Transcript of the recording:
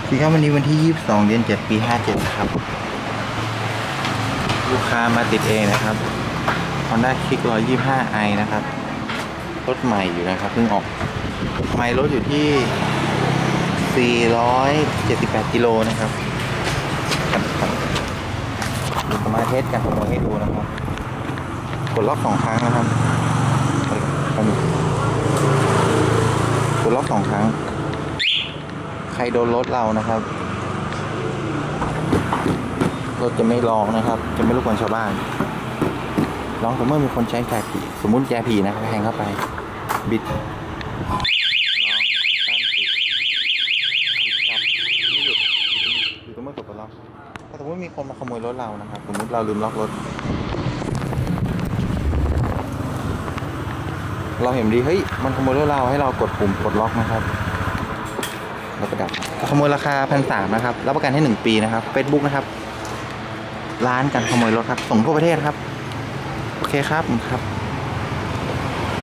ดีครับวันนี้วันที่22เดือน7ปี57ครับลูกค้ามาติดเองนะครับ Honda Click 125i นะครับรถใหม่อยู่นะครับเพิ่งออกไมล์รถอยู่ที่478กิโลนะครับจะมาเทสกันขโมยให้ดูนะครับกดล็อก2ครั้งนะครับกดล็อก2ครั้งใครโดนรถเรานะครับรถจะไม่ร้องนะครับจะไม่รบกวนชาวบ้านร้องแต่เมื่อมีคนใช้แจผีสมมุติแจผีนะครับแทงเข้าไปบิดร้องตั้งติดบิดกลับไม่หยุดอยู่ตรงเมื่อกดล็อกถ้าสมมติมีคนมาขโมยรถเรานะครับสมมติเราลืมล็อกรถเราเห็นดีเฮ้ยมันขโมยรถเราให้เรากดปุ่มกดล็อกนะครับแล้วก็ดับขโมยราคา1,300นะครับรับประกันให้1 ปีนะครับ Facebook นะครับร้านการขโมยรถครับส่งทั่วประเทศครับโอเคครับ